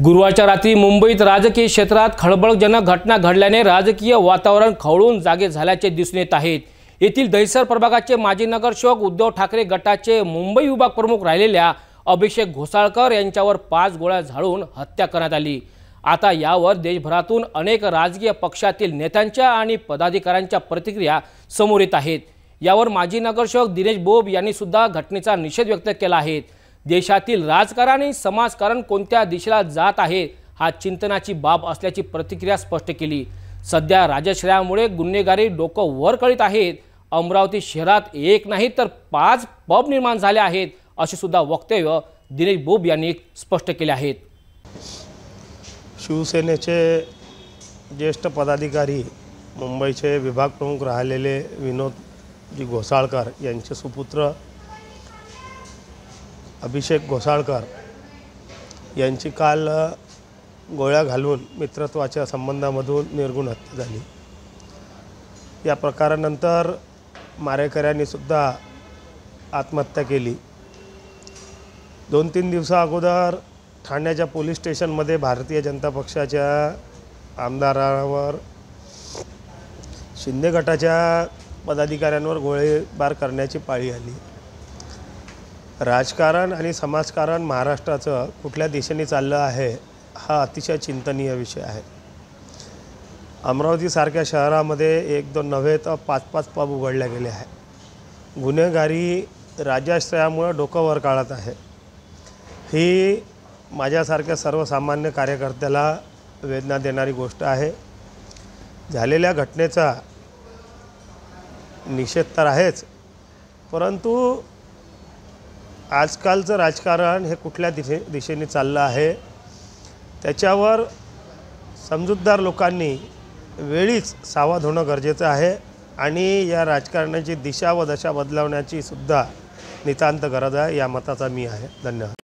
गुरुवारच्या रात्री मुंबईत राजकीय क्षेत्रात खळबळजनक घटना घडल्याने राजकीय वातावरण खवळून जागे झाल्याचे दिसून येत आहेत। येथील दहिसर प्रभागाचे माजी नगरसेवक उद्धव ठाकरे गटाचे मुंबई विभाग प्रमुख राहिलेल्या अभिषेक घोसाळकर यांच्यावर 5 गोळ्या झाडून हत्या करण्यात आली। आता यावर देशभरातून अनेक राजकीय पक्षातील नेत्यांच्या आणि पदाधिकाऱ्यांच्या प्रतिक्रिया समोर येत आहेत। यावर माजी नगरसेवक दिनेश बोब यांनी सुद्धा घटनेचा निषेध व्यक्त केला आहे। देशातील राजकारण आणि समाजकारण कोणत्या दिशेला जात आहे हा चिंतनाची बाब असल्याची प्रतिक्रिया स्पष्ट केली। सध्या राजश्रयामुळे गुन्हेगारी डोकं वर करीत आहेत। अमरावती शहरात एक नाही तर 5 पब निर्माण झाले आहेत असे सुद्धा वक्तव्य दिनेश बोब यांनी स्पष्ट केले आहेत। शिवसेनेचे ज्येष्ठ पदाधिकारी मुंबईचे विभाग प्रमुख राहिलेले विनोदजी घोसाळकर यांचे सुपुत्र अभिषेक घोसाळकर यांची काल गोळ्या घालून मित्रत्वाच्या संबंधामधून निर्गुण हत्या झाली। या प्रकारानंतर मारेकऱ्यांनी सुद्धा आत्महत्या केली। 2-3 दिवसा अगोदर ठाण्याच्या पोलीस स्टेशनमध्ये भारतीय जनता पक्षाच्या आमदारावर शिंदे गटाच्या पदाधिकाऱ्यांवर गोळीबार करण्याची पाळी आली। राजकारण आणि समाजकारण महाराष्ट्राचं कुठल्या दिशेने चाललं आहे हा अतिशय चिंतनीय विषय आहे। अमरावतीसारख्या शहरामध्ये 1-2 नव्हे तर 5-5 पब उघडले गेले आहे। गुन्हेगारी राजाश्रयामुळे डोकं वर काढत आहे। ही माझ्यासारख्या सर्वसामान्य कार्यकर्त्याला वेदना देणारी गोष्ट आहे। झालेल्या घटनेचा निषेध तर आहेच, परंतु आजकालचं राजकारण हे कुठल्या दिशेने चाललं आहे त्याच्यावर समजूतदार लोकांनी वेळीच सावध होणं गरजेचं आहे आणि या राजकारणाची दिशा व दशा बदलवण्याची सुद्धा नितांत गरज आहे। या मताचा मी आहे। धन्यवाद।